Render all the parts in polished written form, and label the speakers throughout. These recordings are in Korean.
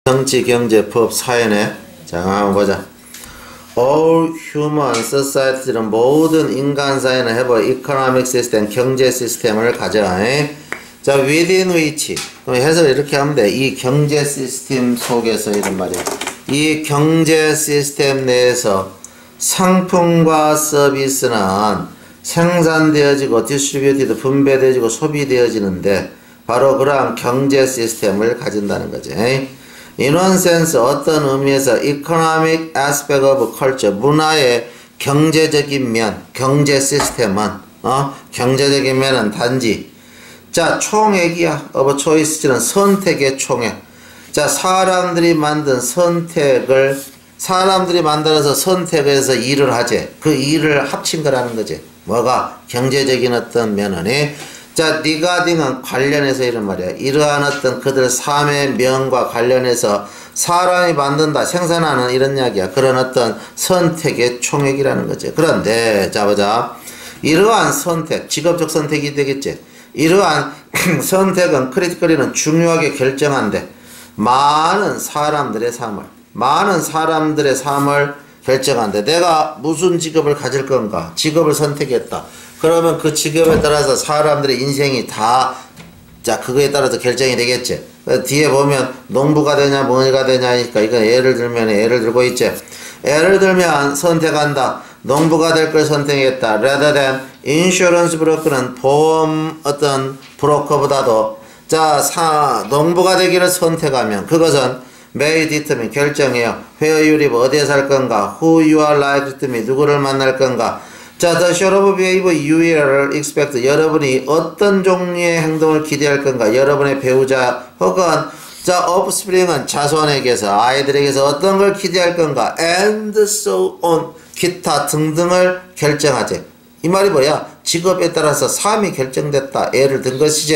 Speaker 1: 정치, 경제, 법, 사회네. 자, 한번 보자. All human society는 모든 인간 사회는 have a economic system, 경제 시스템을 가져. 자, within which. 그럼 해석을 이렇게 하면 돼. 이 경제 시스템 속에서 이런 말이야. 이 경제 시스템 내에서 상품과 서비스는 생산되어지고 디스트리뷰티드 분배되어지고 소비되어지는데 바로 그러한 경제 시스템을 가진다는 거지. In one sense 어떤 의미에서 economic aspect of culture 문화의 경제적인 면 경제 시스템은 경제적인 면은 단지 자 총액이야. of choice는 선택의 총액. 자 사람들이 만들어서 선택해서 일을 하지. 그 일을 합친 거라는 거지. 뭐가? 경제적인 어떤 면은 자, 리가딩은 관련해서 이런 말이야. 이러한 어떤 그들 삶의 면과 관련해서 사람이 만든다, 생산하는 이런 이야기야. 그런 어떤 선택의 총액이라는 거지. 그런데, 자, 보자. 이러한 선택, 직업적 선택이 되겠지. 이러한 선택은 크리티컬리는 중요하게 결정한데, 많은 사람들의 삶을 결정한데, 내가 무슨 직업을 가질 건가? 직업을 선택했다. 그러면 그 직업에 따라서 사람들의 인생이 다, 자, 그거에 따라서 결정이 되겠지. 뒤에 보면 농부가 되냐, 뭐가 되냐니까, 이거 예를 들고 있지. 예를 들면 선택한다. 농부가 될 걸 선택했다. rather than insurance broker는 보험 어떤 브로커보다도, 자, 농부가 되기를 선택하면 그것은 may determine 결정해요. where you live 어디에 살 건가, who you are likely to meet 누구를 만날 건가. 자, the sort of behavior you will expect 여러분이 어떤 종류의 행동을 기대할 건가. 여러분의 배우자 혹은 자, offspring은 자손에게서 아이들에게서 어떤 걸 기대할 건가. and so on 기타 등등을 결정하지. 이 말이 뭐야? 직업에 따라서 삶이 결정됐다. 예를 든 것이지.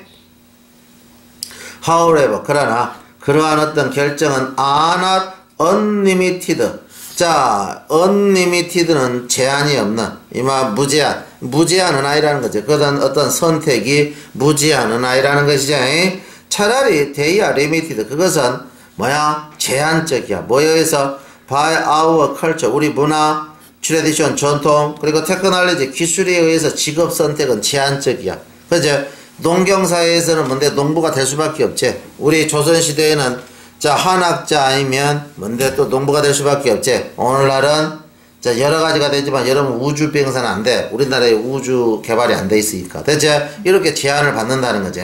Speaker 1: However 그러나 그러한 어떤 결정은 are not unlimited. 자, unlimited는 제한이 없는, 이마 무제한은 아니라는 거죠. 그건 어떤 선택이 무제한은 아니라는 것이죠. 차라리 they are limited. 그것은 뭐야? 제한적이야. 뭐에 의해서? by our culture. 우리 문화, tradition, 전통, 그리고 테크놀로지, 기술에 의해서 직업 선택은 제한적이야. 그죠? 농경사회에서는 뭔데 농부가 될 수밖에 없지. 우리 조선시대에는 자, 한학자 아니면 뭔데 또 농부가 될 수밖에 없지. 오늘날은 자, 여러 가지가 되지만 여러분 우주 비행사는 안 돼. 우리나라에 우주 개발이 안 돼 있으니까. 대체 이렇게 제한을 받는다는 거지.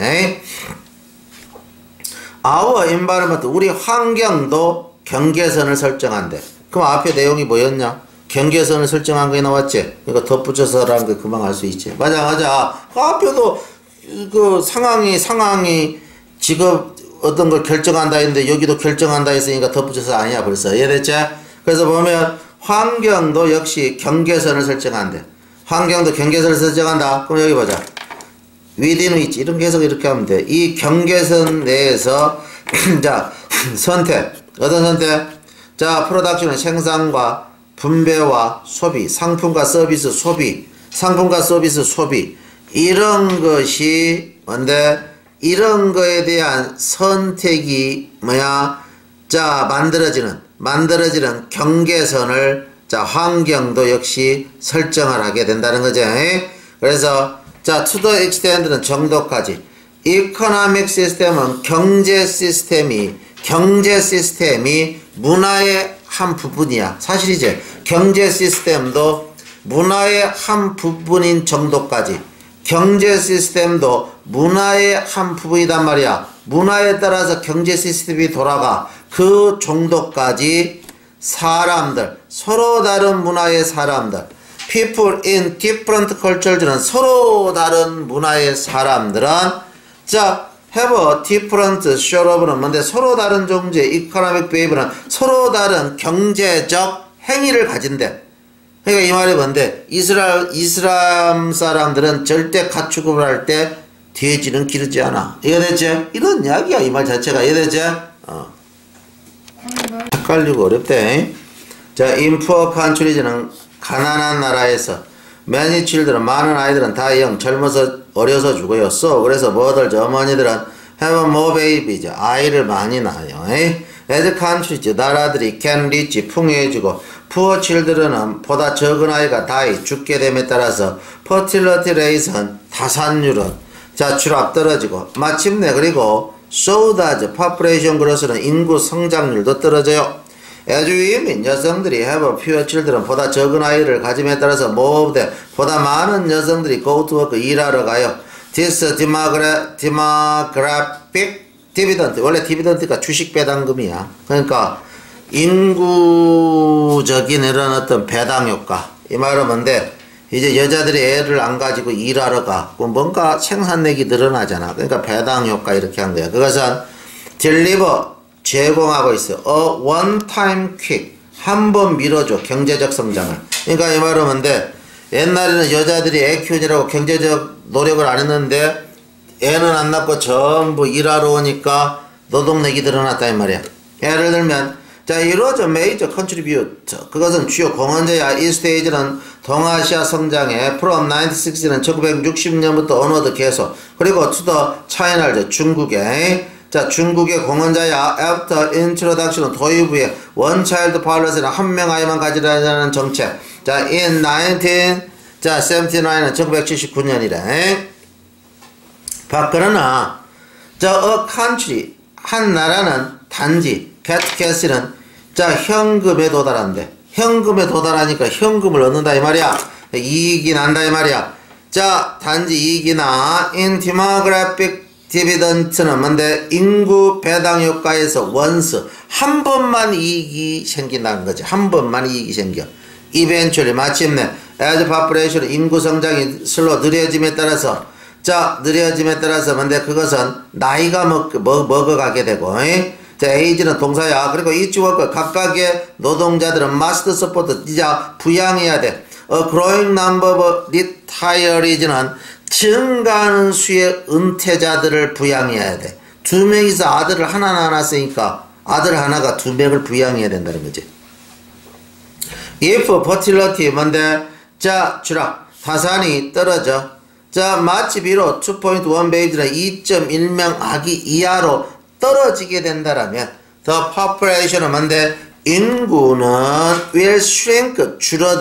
Speaker 1: Our environment, 우리 환경도 경계선을 설정한대. 그럼 앞에 내용이 뭐였냐? 경계선을 설정한 게 나왔지. 이거 덧붙여서라는 거 금방 알 수 있지. 맞아. 그 앞에도 그 상황이 직업 어떤 걸 결정한다 했는데 여기도 결정한다 했으니까 덧붙여서 아니야 벌써. 이해됐지? 그래서 보면 환경도 역시 경계선을 설정한대. 환경도 경계선을 설정한다. 그럼 여기 보자. within which 이런 해석 이렇게 하면 돼. 이 경계선 내에서 자 선택. 어떤 선택? 자 프로덕션은 생산과 분배와 소비, 상품과 서비스 소비 이런 것이 뭔데? 이런 거에 대한 선택이 뭐야? 자, 만들어지는 경계선을 자, 환경도 역시 설정을 하게 된다는 거죠. 그래서 자, to the extent는 정도까지. economic system은 경제 시스템이 문화의 한 부분이야. 사실이지. 경제 시스템도 문화의 한 부분인 정도까지. 경제 시스템도 문화의 한 부분이단 말이야. 문화에 따라서 경제 시스템이 돌아가. 그 정도까지 사람들, 서로 다른 문화의 사람들, people in different cultures는 서로 다른 문화의 사람들은 자, have a different sort of는 뭔데? 서로 다른 종류의 economic behavior는 서로 다른 경제적 행위를 가진대. 그러니까 이 말이 뭔데? 이슬람 사람들은 절대 가축을 할 때 돼지는 기르지 않아. 이해됐지? 이런 이야기야, 이 말 자체가. 이해됐지? 헷갈리고 어렵대. 자, in poor countries는 가난한 나라에서 many children, 많은 아이들은 다 어려서 죽어요. 그래서 뭐들, 어머니들은 have more babies, 아이를 많이 낳아요. as countries 나라들이 can reach 풍요해지고 poor children은 보다 적은 아이가 die 죽게 됨에 따라서 fertility rate는 다산율은 자 추락 떨어지고 마침내 그리고 so does population growth는 인구 성장률도 떨어져요. as women 여성들이 have fewer children 보다 적은 아이를 가짐에 따라서 보다 많은 여성들이 go to work 일하러 가요. this demographic 디비던트 원래 디비던트가 주식 배당금이야. 그러니까 인구적인 이런 어떤 배당 효과 이 말은 뭔데 이제 여자들이 애를 안 가지고 일하러 가 그럼 뭔가 생산력이 늘어나잖아. 그러니까 배당 효과 이렇게 한 거야. 그것은 deliver 제공하고 있어. a one time quick 한 번 밀어줘 경제적 성장을. 그러니까 이 말은 뭔데 옛날에는 여자들이 애 키우느라고 경제적 노력을 안 했는데 애는 안 낳고 전부 일하러 오니까 노동력이 늘어났다 이 말이야. 예를 들면 자 이로저 메이저 컨트리뷰트 그것은 주요 공헌자야. 이 스테이지는 동아시아 성장에 from 1960는 1960년부터 언어도 계속 그리고 to the China를 중국에 자 중국의 공헌자야. after introduction 도입 후에 one child policy는 한 명 아이만 가지라는 정책. 자 in 1979는 1979년이래. 그러나 저 a country 한 나라는 단지 get는 자 현금에 도달한대. 현금에 도달하니까 현금을 얻는다 이 말이야. 이익이 난다 이 말이야. 자 단지 이익이나 in demographic dividend는 뭔데 인구 배당 효과에서 once 한 번만 이익이 생긴다는 거지. 한 번만 이익이 생겨. eventually 마침내 as population 인구 성장이 슬로 느려짐에 따라서 자 느려짐에 따라서 뭔데 그것은 나이가 먹어가게 되고 자 age는 동사야. 그리고 each worker 각각의 노동자들은 must support 이제 부양해야 돼. a growing number of retirees는 증가하는 수의 은퇴자들을 부양해야 돼. 두 명이서 아들을 하나 낳았으니까 아들 하나가 두 명을 부양해야 된다는 거지. if fertility 뭔데 자 추락 타산이 떨어져. 자 마치 비록 2.1 베이비는 2.1명 아기 이하로 떨어지게 된다라면 the population은 뭔데 인구는 will shrink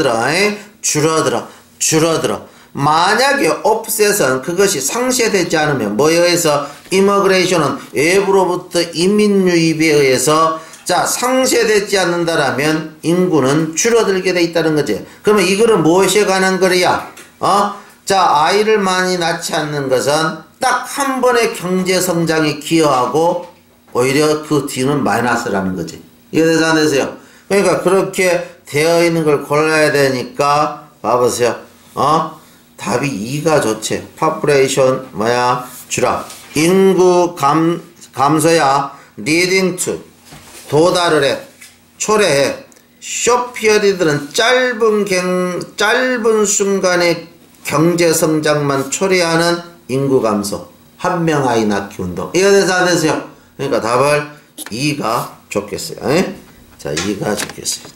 Speaker 1: 줄어들어. 만약에 offset은 그것이 상쇄되지 않으면 뭐에 의해서 immigration은 외부로부터 이민 유입에 의해서 자 상쇄되지 않는다라면 인구는 줄어들게 돼 있다는 거지. 그러면 이거는 무엇에 관한 거리야? 자 아이를 많이 낳지 않는 것은 딱 한 번의 경제 성장에 기여하고 오히려 그 뒤는 마이너스라는 거지. 이해돼서 안 되세요? 그러니까 그렇게 되어 있는 걸 골라야 되니까 봐보세요. 답이 2가 좋지. population 뭐야? 추락. 인구 감소야. leading to 도달을 해. 초래해. short period들은 짧은 순간의 경제 성장만 초래하는 인구 감소. 한 명 아이 낳기 운동. 이해돼서 안 되세요? 그러니까 답을 2가 좋겠어요. 자, 2가 좋겠어요.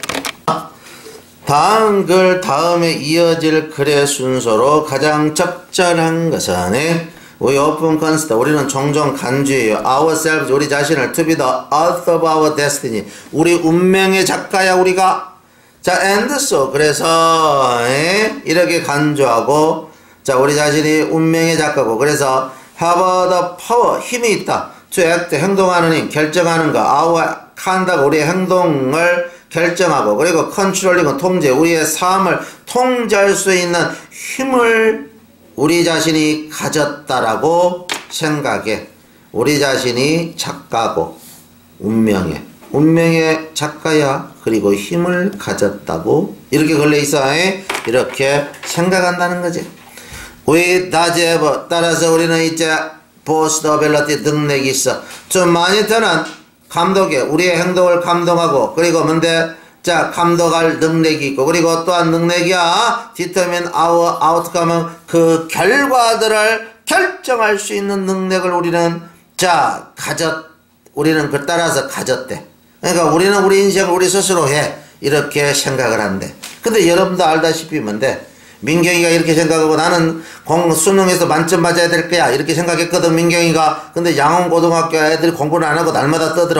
Speaker 1: 다음 글 다음에 이어질 글의 순서로 가장 적절한 것은 We often consider 우리는 종종 간주해요. Ourselves 우리 자신을 to be the author of our destiny 우리 운명의 작가야 우리가. 자 and so 그래서 이렇게 간주하고 자 우리 자신이 운명의 작가고 그래서 have the power 힘이 있다. to act 행동하는 힘 결정하는 거 our conduct 우리의 행동을 결정하고 그리고 컨트롤링은 통제 우리의 삶을 통제할 수 있는 힘을 우리 자신이 가졌다라고 생각해. 우리 자신이 작가고 운명의 작가야. 그리고 힘을 가졌다고 이렇게 걸려있어. 이렇게 생각한다는 거지. We does have 따라서 우리는 이제 boast ability 능력이 있어. 좀 많이 더는 감독에 우리의 행동을 감독하고 그리고 뭔데 자 감독할 능력이 있고 그리고 또한 능력이야 determine our outcome은 그 결과들을 결정할 수 있는 능력을 우리는 자 우리는 그 따라서 가졌대. 그러니까 우리는 우리 인생을 우리 스스로 해 이렇게 생각을 한대. 근데 여러분도 알다시피 뭔데 민경이가 이렇게 생각하고 나는 수능에서 만점 맞아야 될 거야 이렇게 생각했거든 민경이가. 근데 양원고등학교 애들이 공부를 안 하고 날마다 떠들어.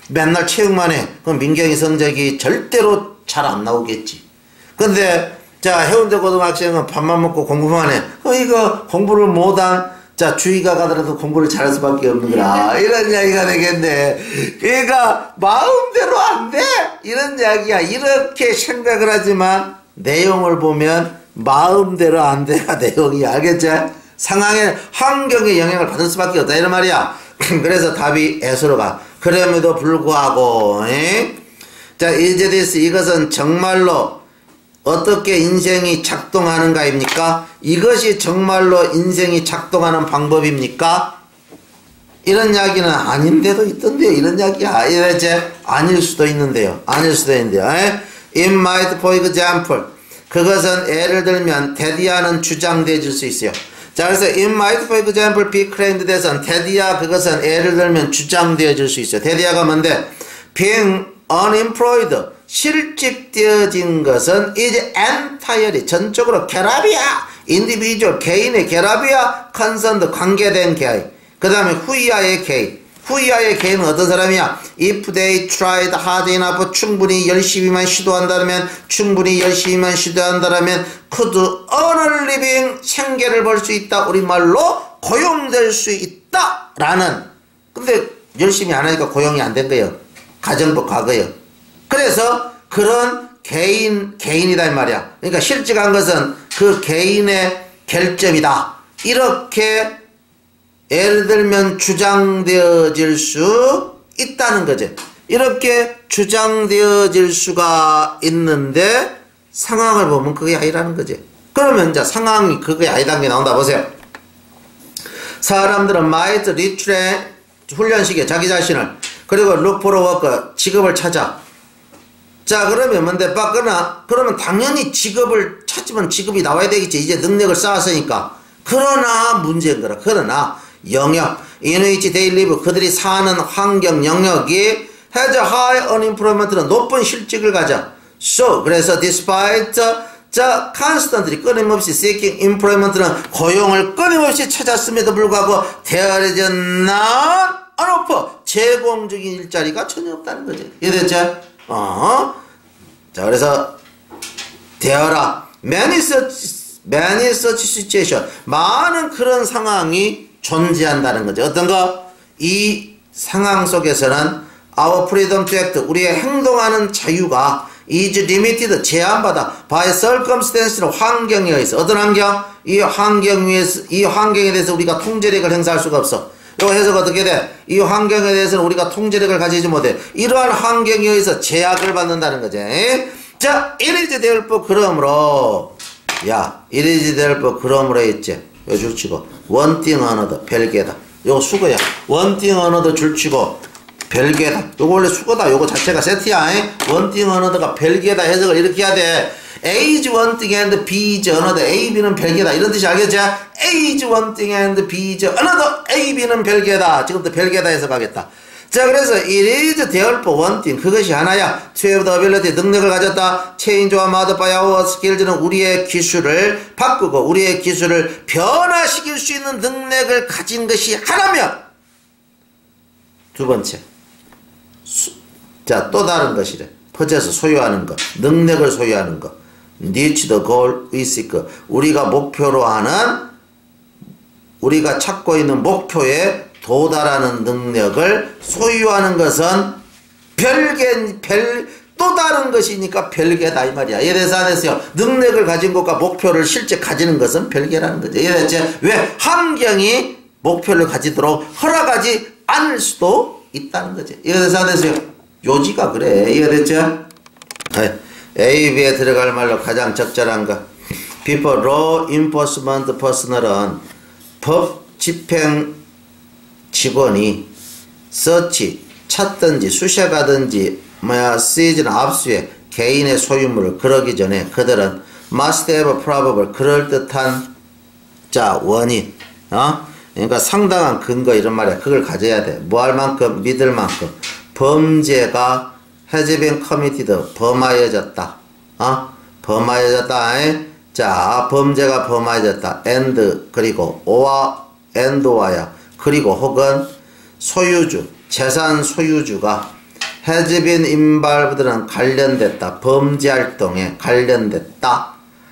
Speaker 1: 맨날 체육만 해. 그럼 민경이 성적이 절대로 잘 안 나오겠지. 근데 자 해운대 고등학생은 밥만 먹고 공부만 해. 이거 공부를 못한 자 주의가 가더라도 공부를 잘할 수밖에 없는 거라. 이런 이야기가 되겠네. 그러니까 마음대로 안 돼. 이런 이야기야. 이렇게 생각을 하지만 내용을 보면 마음대로 안 돼가 내용이 알겠지? 상황에 환경의 영향을 받을 수밖에 없다 이런 말이야. 그래서 답이 S로 가. 그럼에도 불구하고 자 이제 this 이것은 정말로 어떻게 인생이 작동하는가입니까? 이것이 정말로 인생이 작동하는 방법입니까? 이런 이야기는 아닌데도 있던데요. 이런 이야기야. 이제 아닐 수도 있는데요. 아닐 수도 있는데요. It might, for example. 그것은 예를 들면 테디아는 주장되어질 수 있어요. 자 그래서 it might, for example, be claimed that은 테디아 그것은 예를 들면 주장되어질 수 있어요. 테디아가 뭔데? Being unemployed. 실직되어진 것은 is entirely 전적으로 결합이야. individual 개인의 결합이야. concerned 관계된 개인. 그 다음에 후이아의 개인. 후이아의 개인은 어떤 사람이야? If they tried hard enough 충분히 열심히만 시도한다면 충분히 열심히만 시도한다면 could earn a living 생계를 벌 수 있다. 우리말로 고용될 수 있다. 라는 근데 열심히 안 하니까 고용이 안 된 거예요. 가정법 과거예요. 그래서 그런 개인이다 이 말이야. 그러니까 실직한 것은 그 개인의 결점이다. 이렇게 예를 들면 주장되어질 수 있다는 거지. 이렇게 주장되어질 수가 있는데 상황을 보면 그게 아니라는 거지. 그러면 이제 상황이 그게 아니다는 게 나온다. 보세요. 사람들은 might retrain 훈련시켜 자기 자신을 그리고 look for work 직업을 찾아. 자 그러면 뭔데 빠거나 그러면 당연히 직업을 찾으면 직업이 나와야 되겠지. 이제 능력을 쌓았으니까. 그러나 문제인 거라. 그러나 영역 in which they live 그들이 사는 환경 영역이 has a high unemployment는 높은 실직을 가져. So 그래서 despite 자 constantly 끊임없이 seeking employment는 고용을 끊임없이 찾았음에도 불구하고 there is none on offer 제공적인 일자리가 전혀 없다는 거지. 이해됐죠? 자 그래서 되어라 many such situation 많은 그런 상황이 존재한다는 거죠. 어떤 거? 이 상황 속에서는 our freedom to act 우리의 행동하는 자유가 is limited 제한받아 by circumstance로 환경에 의해서 어떤 환경? 이 환경에 대해서 우리가 통제력을 행사할 수가 없어. 이거 해석이 어떻게 돼? 이 환경에 대해서는 우리가 통제력을 가지지 못해. 이러한 환경에 의해서 제약을 받는다는 거지. 자, it is therefore 그러므로 야, it is therefore 그러므로 했지. 요 줄치고 one thing another 별개다. 요거 수거야. one thing another 줄치고 별개다. 요거 원래 수거다. 요거 자체가 세트야. one thing another가 별개다. 해석을 이렇게 해야 돼. A is one thing and B is another. A, B는 별개다. 이런 뜻이 알겠지? A is one thing and B is another. A, B는 별개다. 지금부터 별개다 해석하겠다. 자, 그래서 it is therefore one thing. 그것이 하나야. to have the ability. 능력을 가졌다. change or modify our skills는 우리의 기술을 바꾸고 우리의 기술을 변화시킬 수 있는 능력을 가진 것이 하나면 두 번째. 자, 또 다른 것이래. possess 소유하는 것. 능력을 소유하는 것. reach the goal we seek. 우리가 목표로 하는 우리가 찾고 있는 목표에 도달하는 능력을 소유하는 것은 또 다른 것이니까 별개다 이 말이야. 이래서 안 했어요. 능력을 가진 것과 목표를 실제 가지는 것은 별개라는 거죠. 이해됐지? 왜? 환경이 목표를 가지도록 허락하지 않을 수도 있다는 거지. 이해돼서 안 했어요? 요지가 그래. 이해됐죠? A, B에 들어갈 말로 가장 적절한 거. Before law enforcement personnel은 법 집행 직원이 search 찾든지 수색하든지 seize는 압수해 개인의 소유물을 그러기 전에 그들은 must have probable 그럴듯한 자 원인 그러니까 상당한 근거 이런 말이야. 그걸 가져야 돼. 뭐 할 만큼 믿을 만큼 범죄가 has been committed 범하여졌다. 범하여졌다. 자 범죄가 범하여졌다. and 그리고 and 와야 그리고 혹은 소유주 재산 소유주가 has been involved는 관련됐다. 범죄 활동에 관련됐다.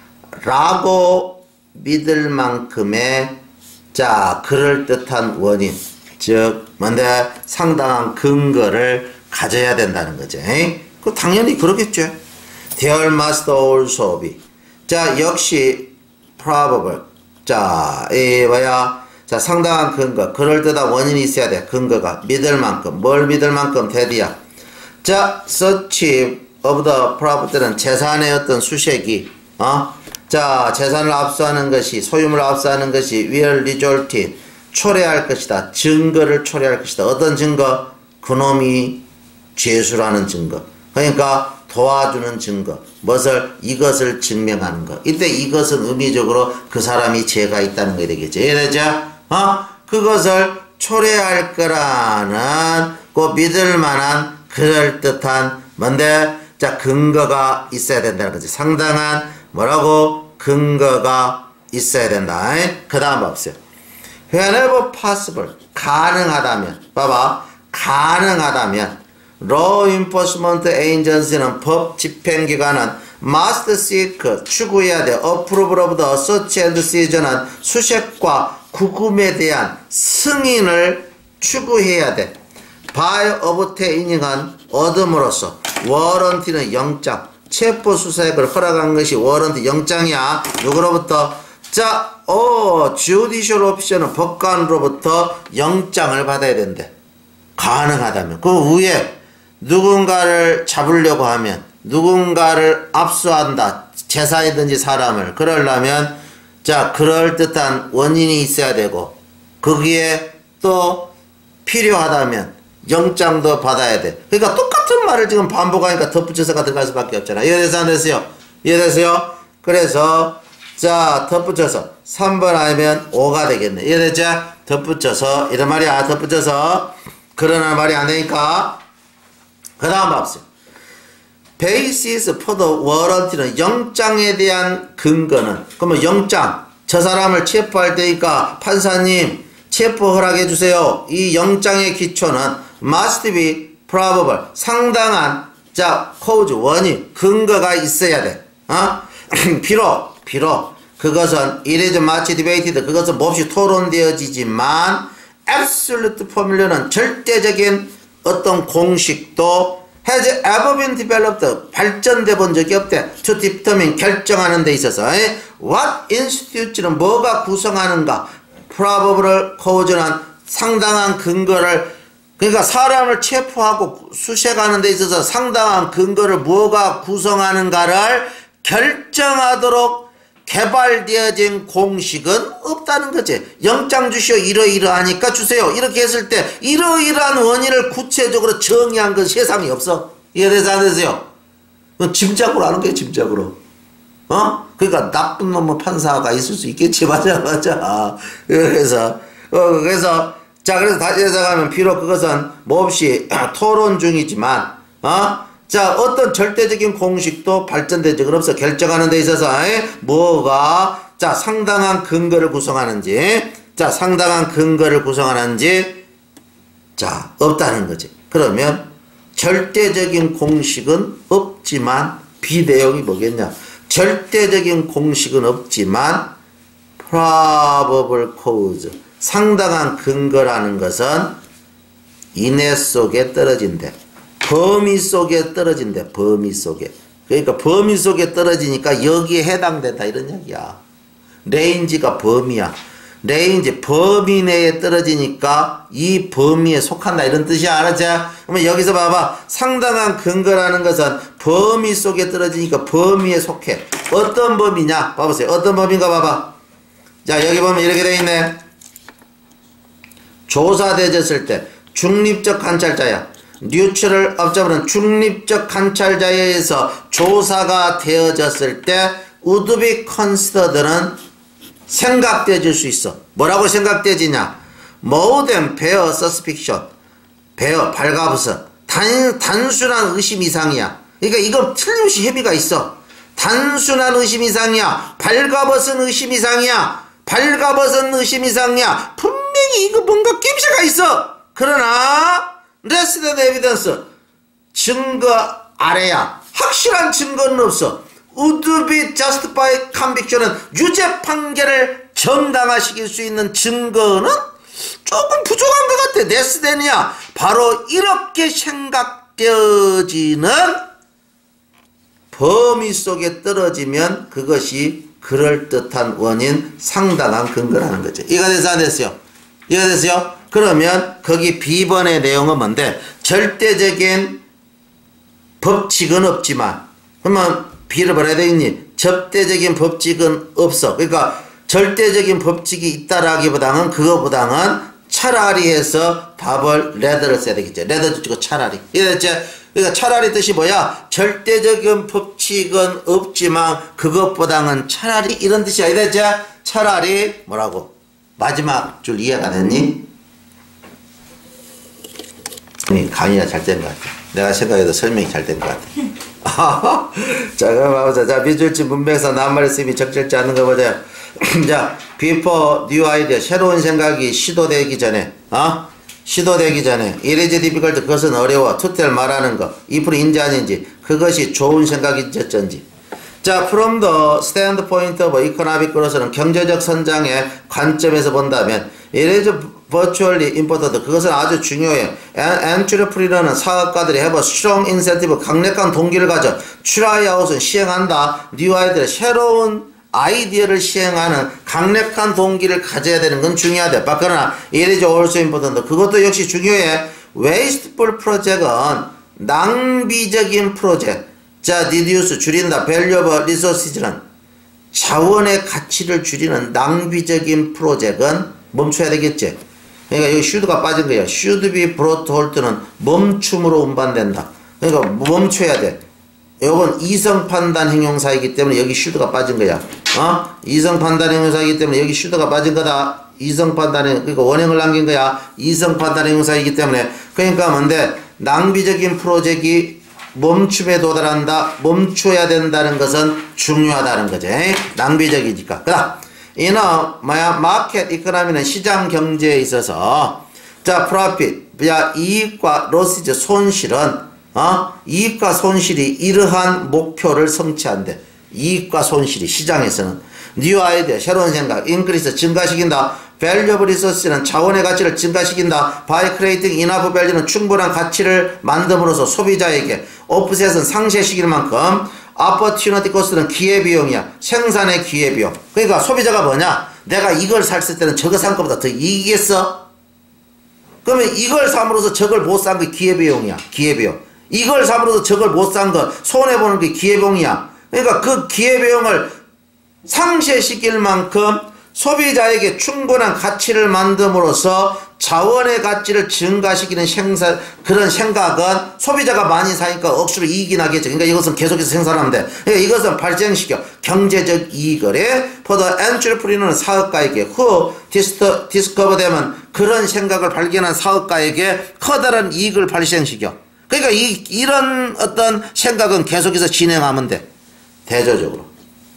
Speaker 1: 라고 믿을 만큼의 자 그럴듯한 원인 즉 뭔데 상당한 근거를 가져야 된다는 거죠. 그 당연히 그러겠죠. There must also be 자 역시 probable 자 이 뭐야 자 상당한 근거 그럴듯한 원인이 있어야 돼. 근거가 믿을 만큼 뭘 믿을 만큼 대디야. 자 such of the property는 재산의 어떤 수색이 자 재산을 압수하는 것이 소유물을 압수하는 것이 will result in 초래할 것이다. 증거를 초래할 것이다. 어떤 증거? 그놈이 죄수라는 증거. 그러니까 도와주는 증거. 이것을 증명하는 것. 이때 이것은 의미적으로 그 사람이 죄가 있다는 게 되겠죠. 이해되죠? 그것을 초래할 거라는 그 믿을 만한 그럴듯한 뭔데? 자 근거가 있어야 된다는 거지. 상당한 뭐라고? 근거가 있어야 된다. 그 다음 봐보세요. Whenever possible 가능하다면 봐봐 가능하다면 Law Enforcement Agency는 법 집행기관은 must seek 추구해야 돼. Approval of the search and seizur는 수색과 구금에 대한 승인을 추구해야 돼. By obtaining은 얻음으로써 warrant는 영장 체포 수색을 허락한 것이 워런트 영장이야. 누구로부터? 자, judicial officer는 법관으로부터 영장을 받아야 된대. 가능하다면. 그 위에 누군가를 잡으려고 하면 누군가를 압수한다. 재산이든지 사람을. 그러려면 자, 그럴듯한 원인이 있어야 되고 거기에 또 필요하다면 영장도 받아야 돼. 그러니까 똑같은 말을 지금 반복하니까 덧붙여서가 들어갈 수밖에 없잖아. 이해돼서 안 됐어요? 이해됐어요? 그래서 자 덧붙여서 3번 아니면 5가 되겠네. 이해됐죠? 덧붙여서 이런 말이야. 덧붙여서 그러나 말이 안 되니까 그 다음 봐보세요. basis for the warrant는 영장에 대한 근거는 그러면 영장 저 사람을 체포할 때니까 판사님 체포 허락해 주세요. 이 영장의 기초는 must be probable 상당한 자 cause 원인 근거가 있어야 돼. 비록 그것은 it is much debated 그것은 몹시 토론되어지지만 absolute formula는 절대적인 어떤 공식도 has ever been developed 발전돼 본 적이 없대. to determine 결정하는 데 있어서 what institute는 뭐가 구성하는가 probable cause는 상당한 근거를 그러니까 사람을 체포하고 수색하는 데 있어서 상당한 근거를 뭐가 구성하는가를 결정하도록 개발되어진 공식은 없다는 거지. 영장 주시오 이러이러하니까 주세요. 이렇게 했을 때 이러이러한 원인을 구체적으로 정의한 건 세상에 없어. 이해돼서 안 되세요? 그건 짐작으로 하는 거예요. 짐작으로. 그러니까 나쁜 놈의 판사가 있을 수 있겠지. 맞아. 그래서 자 그래서 다시 해석하면 비록 그것은 몹시 토론 중이지만 자 어떤 절대적인 공식도 발전된 적은 없어. 결정하는 데 있어서 뭐가 자 상당한 근거를 구성하는지 자 상당한 근거를 구성하는지 자 없다는 거지. 그러면 절대적인 공식은 없지만 비대형이 뭐겠냐. 절대적인 공식은 없지만 probable cause 상당한 근거라는 것은 인해 속에 떨어진대. 범위 속에 떨어진대. 범위 속에. 그러니까 범위 속에 떨어지니까 여기에 해당된다 이런 얘기야. 레인지가 범위야. 레인지 범위 내에 떨어지니까 이 범위에 속한다 이런 뜻이야. 알았지? 그러면 여기서 봐봐. 상당한 근거라는 것은 범위 속에 떨어지니까 범위에 속해. 어떤 범위냐? 봐보세요. 어떤 범위인가 봐봐. 자 여기 보면 이렇게 돼 있네. 조사되었을 때 중립적 관찰자야. 뉴트럴 업자는 중립적 관찰자에 의해서 조사가 되어졌을 때 would be considered는 생각되어질 수 있어. 뭐라고 생각되지냐? more than bare suspicion. bare 발가벗어. 단순한 의심 이상이야. 그러니까 이건 틀림없이 협의가 있어. 단순한 의심 이상이야. 발가벗은 의심 이상이야. 발가벗은 의심 이상이야. 분명히 이거 뭔가 낌새가 있어. 그러나 레스드 에비던스 증거 아래야. 확실한 증거는 없어. would be justified conviction은 유죄 판결을 정당화시킬 수 있는 증거는 조금 부족한 것 같아. less than이야. 바로 이렇게 생각되어지는 범위 속에 떨어지면 그것이 그럴듯한 원인, 상당한 근거라는 거죠. 이해가 돼서 안 됐어요? 이해가 됐어요? 그러면 거기 B번의 내용은 뭔데? 절대적인 법칙은 없지만, 그러면 B를 뭐라 되겠니? 절대적인 법칙은 없어. 그러니까 절대적인 법칙이 있다라기보다는 그거보다는 차라리 해서 답을 레드를 써야 되겠죠. 레드 주고 차라리. 이해됐지? 그러니까 차라리 뜻이 뭐야? 절대적인 법칙은 없지만 그것보다는 차라리 이런 뜻이야. 이해됐지? 차라리 뭐라고? 마지막 줄 이해가 됐니? 강의가 잘 된 것 같아. 내가 생각해도 설명이 잘 된 것 같아. 자, 그럼 보자. 자, 미줄지 문맥에서 낱말의 쓰임이 적절치 않은 거 보자. 자, before new idea, 새로운 생각이 시도되기 전에, 시도되기 전에, it is difficult, 그것은 어려워. to tell, 말하는 거. if는 아닌지, 그것이 좋은 생각인지 어쩐지. 자, from the standpoint of economic growth는 경제적 성장의 관점에서 본다면, it is virtually important, 그것은 아주 중요해. entrepreneur는 사업가들이 have a strong incentive, 강력한 동기를 가져. try out은 시행한다. new idea, 새로운 아이디어를 시행하는 강력한 동기를 가져야 되는 건 중요하다. 그러나 it is also important, 그것도 역시 중요해. wasteful project은 낭비적인 프로젝트. 자, reduce, 줄인다. valuable resources는 자원의 가치를 줄이는 낭비적인 프로젝트는 멈춰야 되겠지. 그러니까 여기 should가 빠진 거야. should be brought to halt는 멈춤으로 운반된다. 그러니까 멈춰야 돼. 요건 이성 판단 형용사이기 때문에 여기 should가 빠진 거야. 이성 판단 형용사이기 때문에 여기 should가 빠진 거다. 이성 판단에, 그러니까 원형을 남긴 거야. 이성 판단 형용사이기 때문에. 그러니까 뭔데? 낭비적인 프로젝트가 멈춤에 도달한다. 멈춰야 된다는 것은 중요하다는 거지. 낭비적이니까. 그 다음, 마켓 이코노미는 시장 경제에 있어서, 자, profit, 이익과 로시즈, 손실은, 이익과 손실이 이러한 목표를 성취한대. 이익과 손실이 시장에서는. new idea, 새로운 생각, increase, 증가시킨다. valuable resource는 자원의 가치를 증가시킨다. by creating enough value는 충분한 가치를 만듦으로써 소비자에게. offset은 상쇄시킬 만큼. opportunity cost는 기회비용이야. 생산의 기회비용. 그러니까 소비자가 뭐냐? 내가 이걸 샀을 때는 저거 산 것보다 더 이익이겠어? 그러면 이걸 삼으로써 저걸 못 산 게 기회비용이야. 기회비용. 이걸 삼으로써 저걸 못 산 거 손해보는 게 기회비용이야. 그러니까 그 기회비용을 상쇄시킬 만큼 소비자에게 충분한 가치를 만듦으로써 자원의 가치를 증가시키는 그런 생각은 소비자가 많이 사니까 억수로 이익이 나겠죠. 그러니까 이것은 계속해서 생산하면 돼. 그러니까 이것은 발생시켜. 경제적 이익을 해. For the entrepreneur는 사업가에게 who discover 되면 그런 생각을 발견한 사업가에게 커다란 이익을 발생시켜. 그러니까 이런 어떤 생각은 계속해서 진행하면 돼. 대조적으로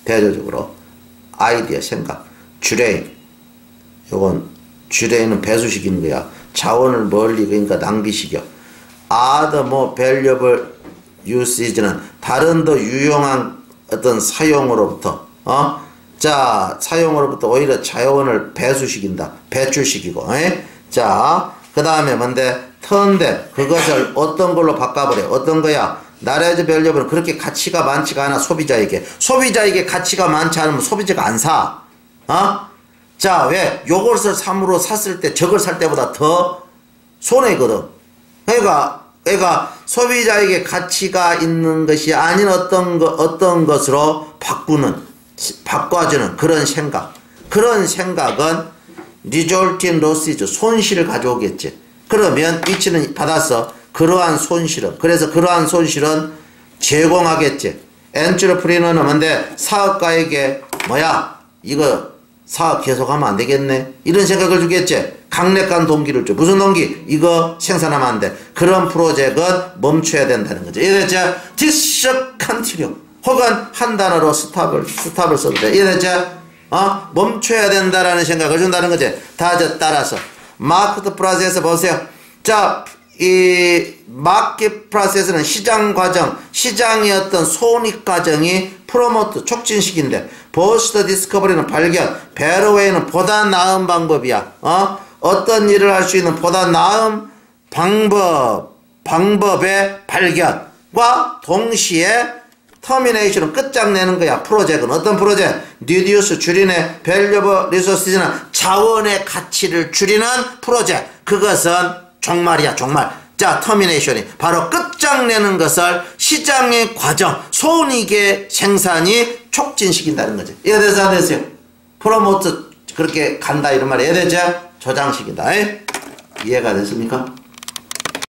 Speaker 1: 아이디어, 생각, 주레인. 요건 주레인은 배수시키는 거야. 자원을 멀리, 그러니까 낭비시켜. other more valuable usage는 다른 더 유용한 어떤 사용으로부터, 자, 사용으로부터 오히려 자원을 배수시킨다. 배출시키고, 자, 그 다음에 뭔데? 턴데, 그것을 어떤 걸로 바꿔버려. 어떤 거야? 나라의 밸류는 그렇게 가치가 많지가 않아. 소비자에게 가치가 많지 않으면 소비자가 안 사. 자, 왜? 요것을 삼으로 샀을 때 저걸 살 때보다 더 손해거든. 그러니까 소비자에게 가치가 있는 것이 아닌 어떤 것으로 바꿔주는 그런 생각은 result in losses, 손실을 가져오겠지. 그러면 위치는 받았어. 그러한 손실은 제공하겠지. 엔트러프리너는 뭔데? 사업가에게 이거 사업 계속하면 안 되겠네. 이런 생각을 주겠지. 강력한 동기를 줘. 무슨 동기? 이거 생산하면 안 돼. 그런 프로젝트는 멈춰야 된다는 거죠. 이해됐죠? discontinue. 혹은 한 단어로 스탑을 써도 돼. 이해됐죠? 멈춰야 된다라는 생각을 준다는 거지. 다 따라서. 마크트 프라스에서 보세요. 자, 이 마켓 프로세스는 시장 과정, 시장의 어떤 손익 과정이 프로모트, 촉진식인데, 버스트 디스커버리는 발견, 베러웨이는 보다 나은 방법이야. 어떤 일을 할 수 있는 보다 나은 방법의 발견과 동시에 터미네이션은 끝장내는 거야. 프로젝트는 어떤 프로젝트? 리듀스 줄이네, 밸류able 리소스는 자원의 가치를 줄이는 프로젝트. 그것은 종말이야, 종말. 자, 터미네이션이 바로 끝장내는 것을 시장의 과정, 손익의 생산이 촉진시킨다는 거지. 이해돼서 안 됐어요? 프로모트 그렇게 간다 이런 말이 이해되죠? 조장시킨다. 이해가 됐습니까?